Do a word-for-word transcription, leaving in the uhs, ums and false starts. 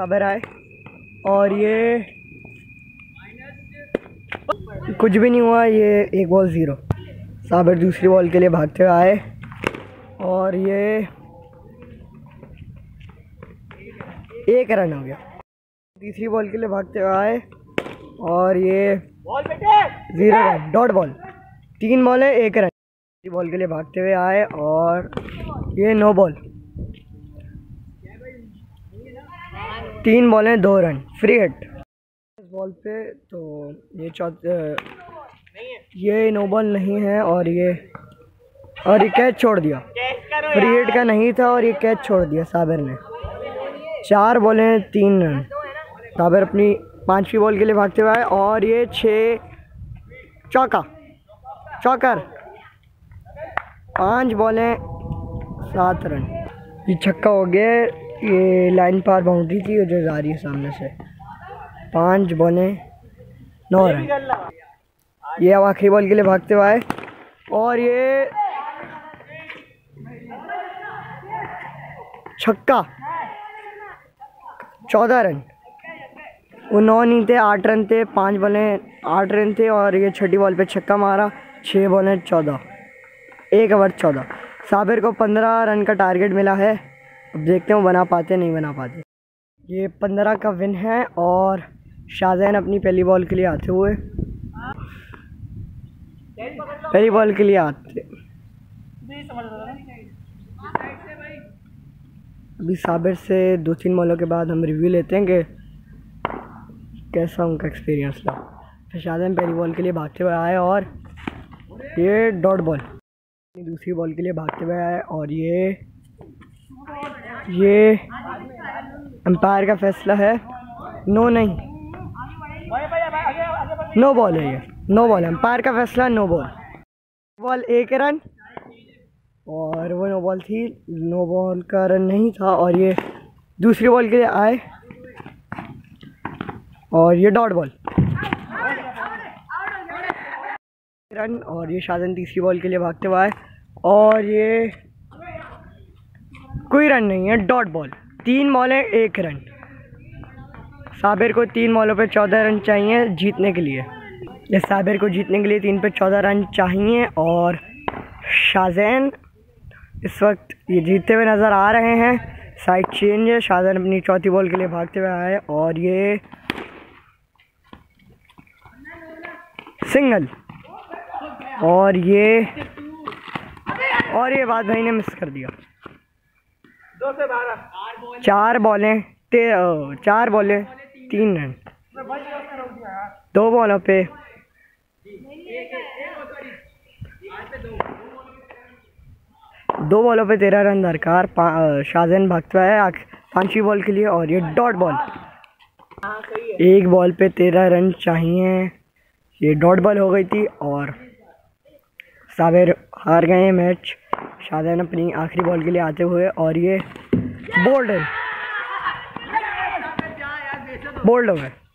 साबिर आए और ये कुछ भी नहीं हुआ, ये एक बॉल ज़ीरो। साबिर दूसरी बॉल के लिए भागते हुए आए और ये एक रन हो गया। तीसरी बॉल के लिए भागते हुए आए और ये ज़ीरो रन, डॉट बॉल। तीन बॉल है, एक रन। तीसरी बॉल के लिए भागते हुए आए और ये नो बॉल। तीन बॉलें दो रन, फ्री हिट। इस बॉल पे तो ये चौथा, ये नो बॉल नहीं है और ये और ये कैच छोड़ दिया। फ्री हिट का नहीं था और ये कैच छोड़ दिया साबिर ने। चार बॉलें तीन रन। साबिर अपनी पांचवी बॉल के लिए भागते हुए आए और ये छः, चौका, चौकर। पांच बॉलें सात रन। ये छक्का हो गया। ये लाइन पार बाउंड्री थी जो जा रही है सामने से। पांच बॉलें नौ रन। ये अब आखिरी बॉल के लिए भागते हुए आए और ये छक्का, चौदह रन। वो नौ नहीं थे, आठ रन थे। पांच बॉलें आठ रन थे और ये छठी बॉल पे छक्का मारा। छः बॉलें चौदह, एक ओवर चौदह। साबिर को पंद्रह रन का टारगेट मिला है। अब देखते हैं बना पाते नहीं बना पाते। ये पंद्रह का विन है और शाहजैन अपनी पहली बॉल के लिए आते हुए पहली बॉल के लिए आते अभी साबिर से दो तीन बॉलों के बाद हम रिव्यू लेते हैं कि कैसा उनका एक्सपीरियंस था। फिर शाहजैन पहली बॉल के लिए भागते हुए आए और ये डॉट बॉल। दूसरी बॉल के लिए भागते हुए आए और ये ये अंपायर का फैसला है, नो नहीं, नो बॉल है। ये नो बॉल है, अंपायर का फैसला नो बॉल। बॉल एक रन और वो नो बॉल थी, नो बॉल का रन नहीं था। और ये दूसरी बॉल के लिए आए और ये डॉट बॉल, रन। और ये शाहजैन तीसरी बॉल के लिए भागते हुए आए और ये कोई रन नहीं है, डॉट बॉल। तीन बॉलें एक रन। साबिर को तीन बॉलों पे चौदह रन चाहिए जीतने के लिए। ये साबिर को जीतने के लिए तीन पे चौदह रन चाहिए और शाहजैन इस वक्त ये जीतते हुए नज़र आ रहे हैं। साइड चेंज है। शाहजैन अपनी चौथी बॉल के लिए भागते हुए आए और ये सिंगल। और ये और ये बात भाई ने मिस कर दिया। दो से बारह, चार बॉलें ते चार बॉलें तीन रन। दो बॉलों पे दो बॉलों पे तेरह रन दरकार। शाहजैन भागते हुए आए पांचवी बॉल के लिए और ये डॉट बॉल। एक बॉल पे तेरह रन चाहिए। ये डॉट बॉल हो गई थी और साबिर हार गए मैच। शाहजैन अपनी आखिरी बॉल के लिए आते हुए और ये बोल्ड बोल्ड हो गए।